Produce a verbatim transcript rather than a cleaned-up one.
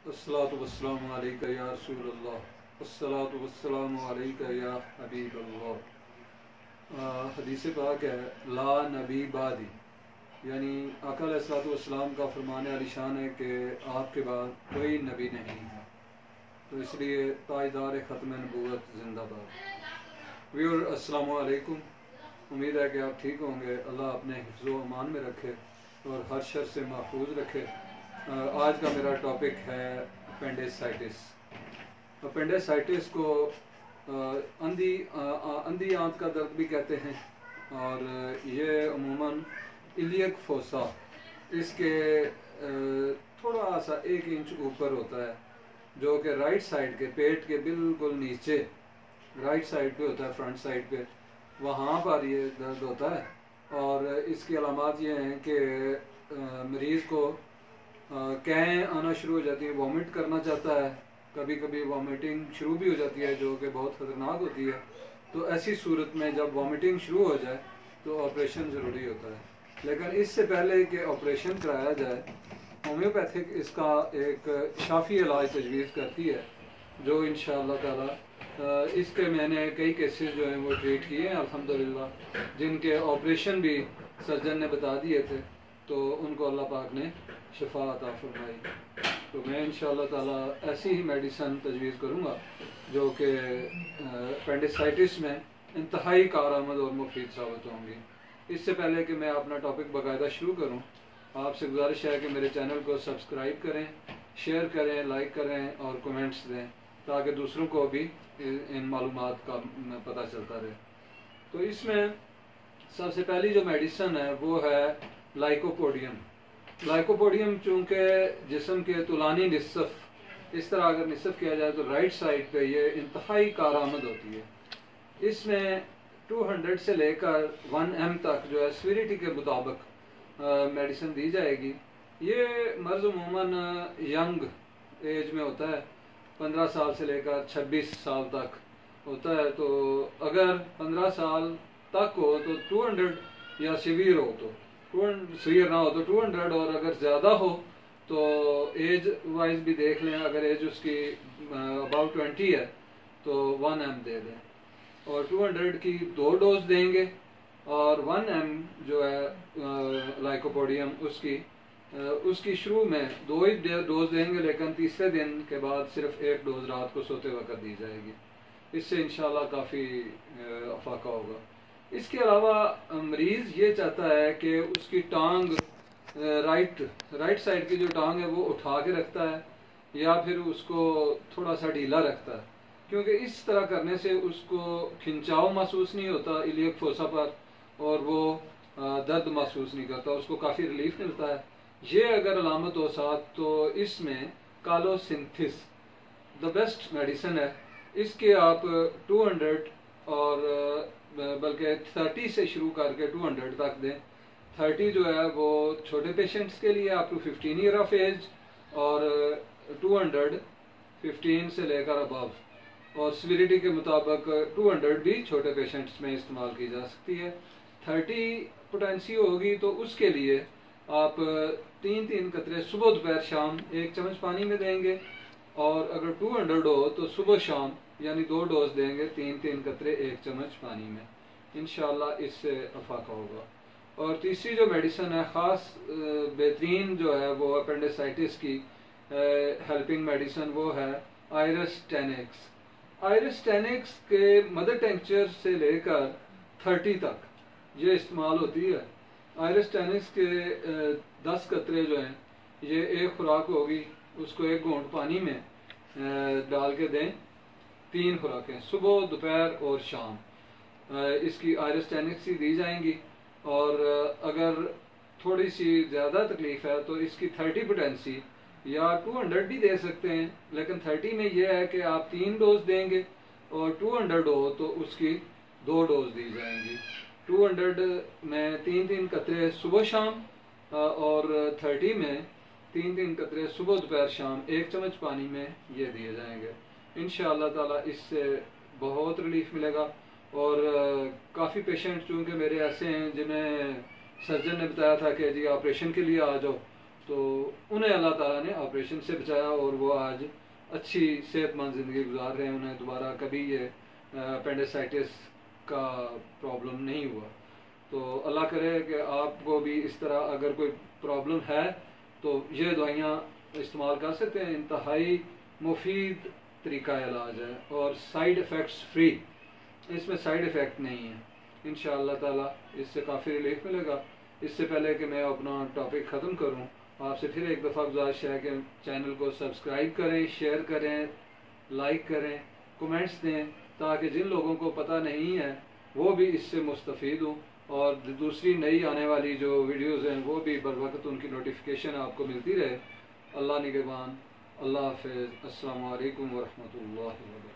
अस्सलातु वस्सलामु अलैका या रसूलल्लाह, अस्सलातु वस्सलामु अलैका या हबीबल्लाह। हदीस पाक है, ला नबी बादी, यानी आका अलैहिस्सलातु वस्सलाम का फरमान अलीशान है कि आपके बाद कोई नबी नहीं है। तो इसलिए ताजदार ख़त्म नबूवत जिंदाबाद। व्यूअर अस्सलामु अलैकुम, उम्मीद है कि आप ठीक होंगे। अल्लाह अपने हिफ्ज़ो अमान में रखे और हर शर से महफूज रखे। आज का मेरा टॉपिक है अपेंडिसाइटिस। अपेंडिसाइटिस को अंधी अंधी आंत का दर्द भी कहते हैं, और ये अमूमन इलियक फोसा, इसके थोड़ा सा एक इंच ऊपर होता है, जो कि राइट साइड के पेट के बिल्कुल नीचे राइट साइड पे होता है, फ्रंट साइड पे, वहाँ पर ये दर्द होता है। और इसकी अलामात ये हैं कि मरीज़ को कैं आना शुरू हो जाती है, वॉमिट करना चाहता है, कभी कभी वॉमिटिंग शुरू भी हो जाती है, जो कि बहुत ख़तरनाक होती है। तो ऐसी सूरत में जब वॉमिटिंग शुरू हो जाए तो ऑपरेशन ज़रूरी होता है। लेकिन इससे पहले कि ऑपरेशन कराया जाए, होम्योपैथिक इसका एक शाफ़ी इलाज तजवीज़ करती है, जो इंशाअल्लाह ताला इसके मैंने कई केसेस जो हैं वो ट्रीट किए हैं अल्हम्दुलिल्लाह, जिनके ऑपरेशन भी सर्जन ने बता दिए थे, तो उनको अल्लाह पाक ने शिफा अता फरमाई। तो मैं इंशाअल्लाह ताला ऐसी ही मेडिसन तजवीज़ करूँगा जो कि अपेंडिसाइटिस में इंतहाई कारआमद और मुफीद साबित होंगी। इससे पहले कि मैं अपना टॉपिक बाकायदा शुरू करूँ, आपसे गुजारिश है कि मेरे चैनल को सब्सक्राइब करें, शेयर करें, लाइक करें और कमेंट्स दें, ताकि दूसरों को भी इन मालूमात का पता चलता रहे। तो इसमें सबसे पहली जो मेडिसन है वो है लाइकोपोडियम। लाइकोपोडियम चूँकि जिस्म के तुलानी निसफ़, इस तरह अगर निसफ़ किया जाए तो राइट साइड पे ये इंतहाई कारआमद होती है। इसमें दो सौ से लेकर वन एम तक जो है सीवियरिटी के मुताबिक मेडिसिन दी जाएगी। ये मर्ज़ अमूमन यंग एज में होता है, पंद्रह साल से लेकर छब्बीस साल तक होता है। तो अगर पंद्रह साल तक हो तो दो सौ, या सीवियर हो तो सीवियर ना हो तो दो सौ, और अगर ज़्यादा हो तो एज वाइज भी देख लें। अगर एज उसकी अबाउट ट्वेंटी है तो वन एम दे दें, और दो सौ की दो डोज देंगे, और वन एम जो है लाइकोपोडियम उसकी उसकी शुरू में दो ही डोज देंगे, लेकिन तीसरे दिन के बाद सिर्फ एक डोज रात को सोते वक्त दी जाएगी। इससे इंशाल्लाह काफ़ी अफाका होगा। इसके अलावा मरीज़ ये चाहता है कि उसकी टांग राइट राइट साइड की जो टांग है वो उठा के रखता है, या फिर उसको थोड़ा सा ढीला रखता है, क्योंकि इस तरह करने से उसको खिंचाव महसूस नहीं होता इलियक फोसा पर, और वो दर्द महसूस नहीं करता, उसको काफ़ी रिलीफ मिलता है। ये अगर अलामत हो साथ, तो इसमें कालोसिंथिस द बेस्ट मेडिसिन है। इसके आप दो सौ और बल्कि तीस से शुरू करके दो सौ तक दें। तीस जो है वो छोटे पेशेंट्स के लिए अप टू पंद्रह ईयर ऑफ एज, और दो सौ पंद्रह से लेकर अबव, और सीवियरिटी के मुताबिक दो सौ भी छोटे पेशेंट्स में इस्तेमाल की जा सकती है। तीस पोटेंसी होगी तो उसके लिए आप तीन तीन कतरे सुबह दोपहर शाम एक चम्मच पानी में देंगे, और अगर दो सौ हो तो सुबह शाम यानी दो डोज देंगे, तीन तीन कतरे एक चम्मच पानी में। इंशाल्लाह इससे अफाका होगा। और तीसरी जो मेडिसिन है ख़ास बेहतरीन जो है वो अपेंडिसाइटिस की हेल्पिंग मेडिसिन, वो है आयरस टेनिक्स। आयरस टेनिक्स के मदर टेंचर से लेकर तीस तक ये इस्तेमाल होती है। आयरस टेनिक्स के दस कतरे जो हैं, ये एक खुराक होगी, उसको एक घूंट पानी में डाल के दें। तीन खुराकें सुबह दोपहर और शाम इसकी आयरस टेनिक्स ही दी जाएंगी। और अगर थोड़ी सी ज़्यादा तकलीफ़ है तो इसकी तीस पोटेंसी या दो सौ भी दे सकते हैं, लेकिन तीस में यह है कि आप तीन डोज देंगे, और दो सौ हो तो उसकी दो डोज दी जाएंगी। दो सौ में तीन तीन कतरे सुबह शाम, और तीस में तीन तीन कतरे सुबह दोपहर शाम एक चम्मच पानी में ये दिए जाएंगे। इंशाअल्लाह ताला इससे बहुत रिलीफ मिलेगा। और काफ़ी पेशेंट चूँकि मेरे ऐसे हैं जिन्हें सर्जन ने बताया था कि जी ऑपरेशन के लिए आ जाओ, तो उन्हें अल्लाह ताला ने ऑपरेशन से बचाया और वो आज अच्छी सेहतमंद ज़िंदगी गुजार रहे हैं। उन्हें दोबारा कभी ये अपेंडिसाइटिस का प्रॉब्लम नहीं हुआ। तो अल्लाह करे कि आपको भी इस तरह अगर कोई प्रॉब्लम है तो ये दवाइयाँ इस्तेमाल कर सकते हैं। इंतहाई मुफीद तरीका इलाज है और साइड इफ़ेक्ट्स फ्री, इसमें साइड इफ़ेक्ट नहीं है। इंशाअल्लाह ताला इससे काफ़ी रिलीफ मिलेगा। इससे पहले कि मैं अपना टॉपिक ख़त्म करूं, आपसे फिर एक दफ़ा गुजारिश है कि चैनल को सब्सक्राइब करें, शेयर करें, लाइक करें, कमेंट्स दें, ताकि जिन लोगों को पता नहीं है वो भी इससे मुस्तफ़ीद हों और दूसरी नई आने वाली जो वीडियोज़ हैं वो भी बर वक्त उनकी नोटिफिकेशन आपको मिलती रहे। अल्लाह निगहबान। अल्लाह हाफ़िज़। अस्सलामु अलैकुम वरहमतुल्लाहि वबरकातुहू।